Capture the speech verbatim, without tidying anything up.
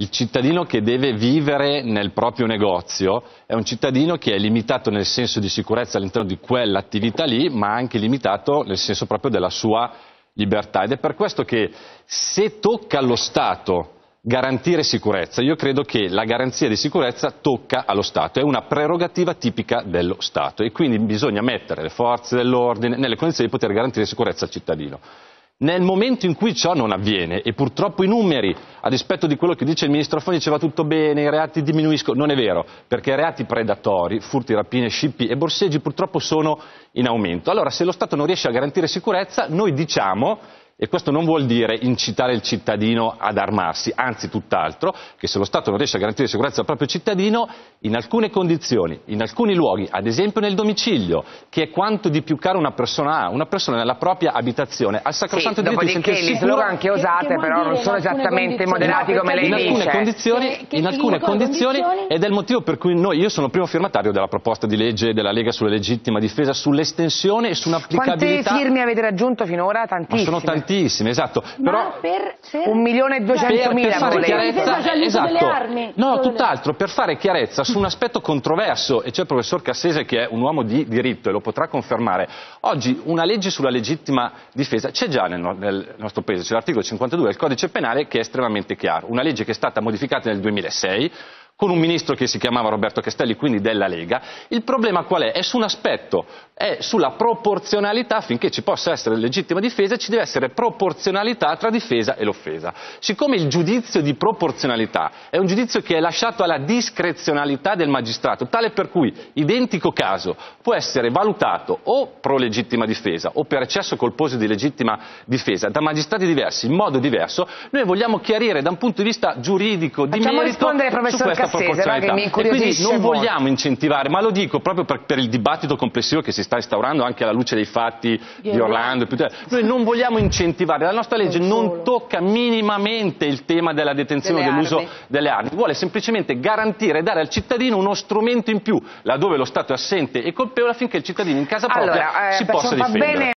il cittadino che deve vivere nel proprio negozio è un cittadino che è limitato nel senso di sicurezza all'interno di quell'attività lì, ma anche limitato nel senso proprio della sua libertà. Ed è per questo che se tocca allo Stato garantire sicurezza, io credo che la garanzia di sicurezza tocca allo Stato, è una prerogativa tipica dello Stato e quindi bisogna mettere le forze dell'ordine nelle condizioni di poter garantire sicurezza al cittadino. Nel momento in cui ciò non avviene, e purtroppo i numeri, a dispetto di quello che dice il ministro Alfano, diceva tutto bene, i reati diminuiscono, non è vero, perché i reati predatori, furti, rapine, scippi e borseggi purtroppo sono in aumento. Allora, se lo Stato non riesce a garantire sicurezza, noi diciamo, e questo non vuol dire incitare il cittadino ad armarsi, anzi tutt'altro, che se lo Stato non riesce a garantire sicurezza al proprio cittadino, in alcune condizioni, in alcuni luoghi, ad esempio nel domicilio, che è quanto di più caro una persona ha, una persona nella propria abitazione, al sacrosanto sì, diritto di sentirsi sicuro. Sì, dopodiché le slogan che usate che, che però non sono esattamente moderati come lei in dice. Alcune condizioni, che, che in alcune condizioni, condizioni, ed è il motivo per cui noi, io sono il primo firmatario della proposta di legge della Lega sulla legittima difesa, sull'estensione e sull'applicabilità. Quante firme avete raggiunto finora? Tantissime. Ma sono tantissime, esatto. Però per, per... un milione e duecentomila per fare chiarezza, esatto. No, tutt'altro, per fare chiarezza su un aspetto controverso, e c'è il professor Cassese che è un uomo di diritto e lo potrà confermare. Oggi una legge sulla legittima difesa c'è già nel, nel nostro paese, c'è l'articolo cinquantadue del codice penale che è estremamente chiaro, una legge che è stata modificata nel duemilasei con un ministro che si chiamava Roberto Castelli, quindi della Lega. Il problema qual è? È su un aspetto, è sulla proporzionalità, affinché ci possa essere legittima difesa ci deve essere proporzionalità tra difesa e l'offesa. Siccome il giudizio di proporzionalità è un giudizio che è lasciato alla discrezionalità del magistrato, tale per cui identico caso può essere valutato o pro legittima difesa o per eccesso colposo di legittima difesa da magistrati diversi, in modo diverso, noi vogliamo chiarire da un punto di vista giuridico, di Facciamo merito, rispondere su professor questa Cassese, che mi e quindi non molto. vogliamo incentivare, ma lo dico proprio per, per il dibattito complessivo che si sta instaurando anche alla luce dei fatti di, di Orlando. Noi non vogliamo incentivare, la nostra legge non, non tocca minimamente il tema della detenzione o dell'uso delle armi, vuole semplicemente garantire e dare al cittadino uno strumento in più, laddove lo Stato è assente e colpevole, affinché il cittadino in casa propria allora, eh, si possa difendere.